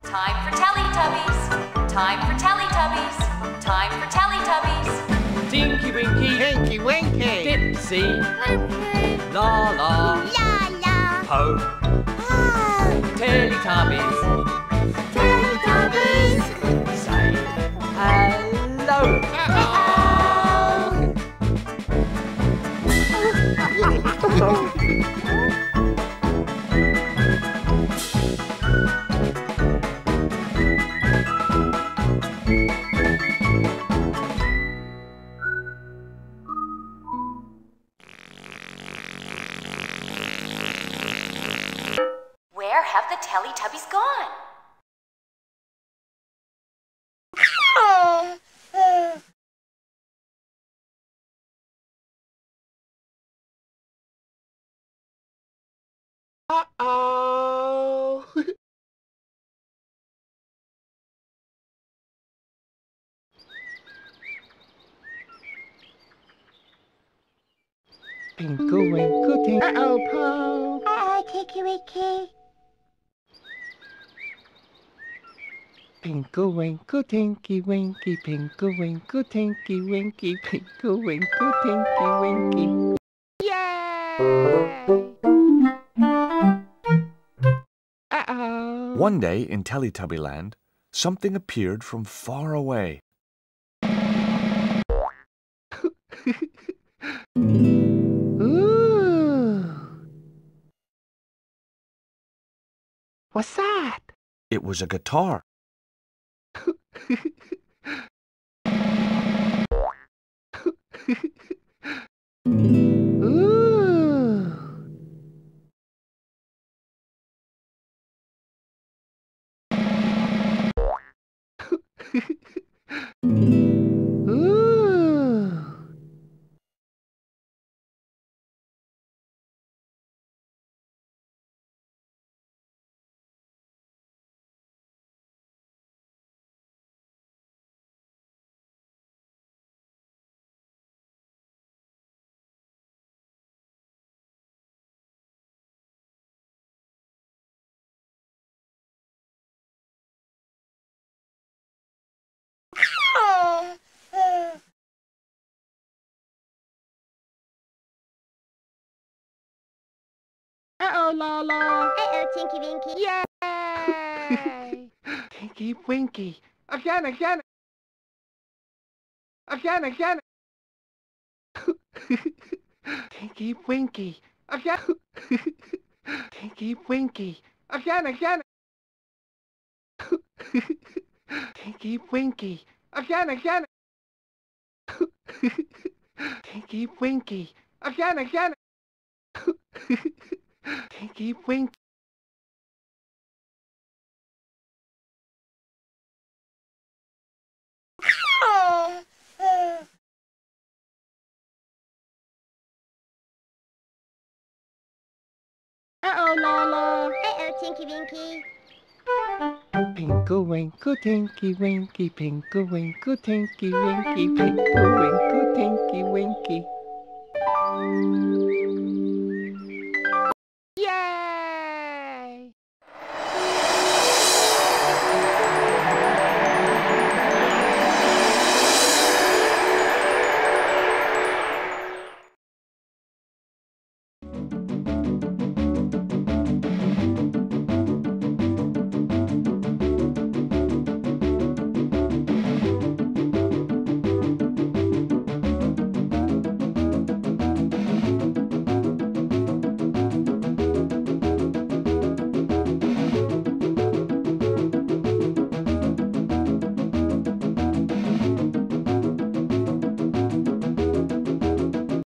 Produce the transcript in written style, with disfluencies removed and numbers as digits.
Time for Teletubbies. Time for Teletubbies. Time for Teletubbies. Tinky Winky. Tinky Winky. Dipsy. La la. La la. Po. Oh. Teletubbies. Teletubbies. Say hello. Where have the Teletubbies gone? Uh-oh. Pinkle winkle tink. Uh-oh, Po. Uh-oh, Tinky Winky. Pinkle winkle tinky winky. Pinkle winkle tinky winky. Pinkle winkle tinky winky. Yay! Uh-oh. One day in Teletubbyland, something appeared from far away. Ooh. What's that? It was a guitar. Ooh. Ooh. Uh-oh, Lala. Uh-oh, Tinky Winky. Yay! Tinky Winky. Again, again. Again, again. Tinky Winky. Again. Tinky Winky. Again, again. Tinky Winky. Again, again. Tinky Winky. Again, again. Tinky Winky. Uh-oh, Lala. Uh-oh, Tinky Winky. Pinkle winkle tinky winky, pinkle winkle tinky winky, pinkle winkle tinky winky.